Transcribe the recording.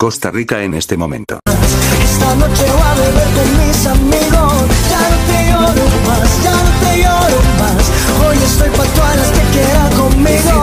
Costa Rica en este momento. Esta noche voy a beber con mis amigos. Ya no te lloro más, ya no te lloro más. Hoy estoy pa' todas las que quieran conmigo.